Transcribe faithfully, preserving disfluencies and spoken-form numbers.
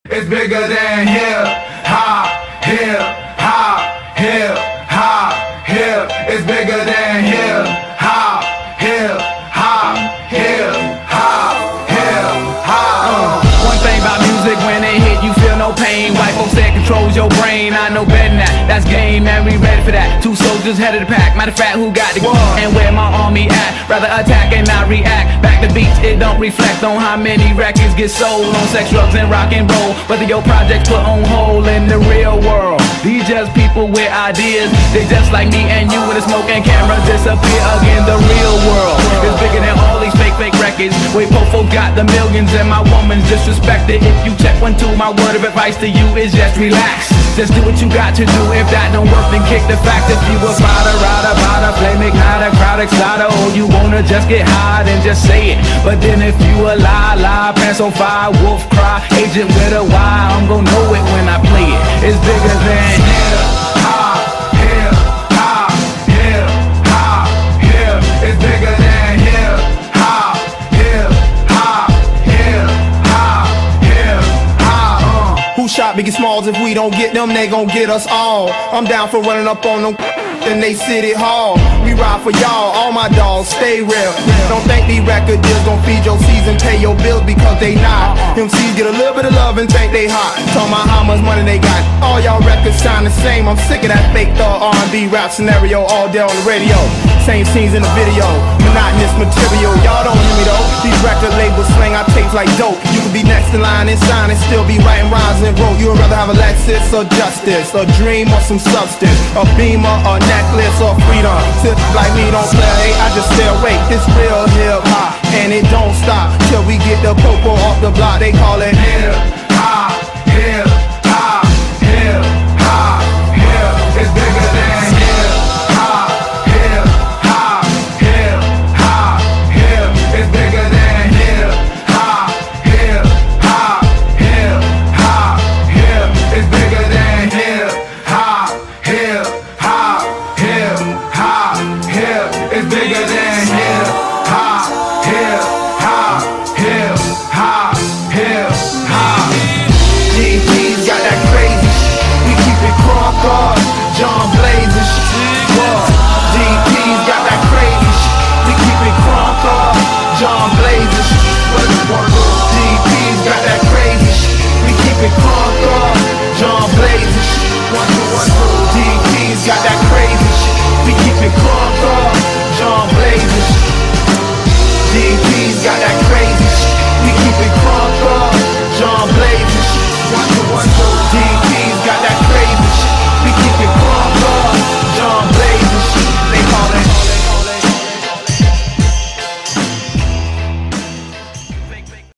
It's bigger than hip hop, hip hop, hip hop, hip. It's bigger than hip hop, hip hop, hip hop, hip hop. One thing about music, when it hit, you feel no pain. White folks say it controls your brain. I know better than that. That's game, man. We ready for that. Two soldiers head of the pack. Matter of fact, who got the gun and where my army at? Rather attack and not react. Back to beats, it don't reflect on how many records get sold on sex, drugs, and rock and roll. Whether your projects put on hold in the real world. These just people with ideas. They just like me and you when the smoke and cameras disappear again. The real world is bigger than all these fake, fake records. Wait, Popo got the millions and my woman's disrespected. If you check one, two, my word of advice to you is just relax. Just do what you got to do. If that don't work, then kick the fact. If you a fighter, rider, rider, flame igniter, crowd exciter, or you wanna just get high, then just say it. But then if you a lie, lie, pants on fire, wolf cry, agent with a Y, I'm gon' know it when I play it. It's bigger than hip hop, hip hop, hip hop, hip. It's bigger than hip hop, hip hop, hip hop, hip hop. Who shot Biggie Smalls? If we don't get them, they gon' get us all. I'm down for running up on them in they city hall. We ride for y'all, all my dogs, stay real. Don't think these record deals gon' feed your season, pay your bills, because they not. M Cs get a little bit of love and think they hot. Talking about how much money they got. All y'all records sound the same. I'm sick of that fake thug R and B rap scenario all day on the radio. Same scenes in the video, monotonous material. Y'all don't hear me though. These record labels slang our tapes like dope. You could be next in line and sign and still be writing rhymes and wrote. You would rather have a Lexus or justice, a dream or some substance, a beamer or necklace or freedom. Tips like me don't play, hey, I just stay awake. It's real hip hop and it don't stop till we get the popo off the block. They call it hip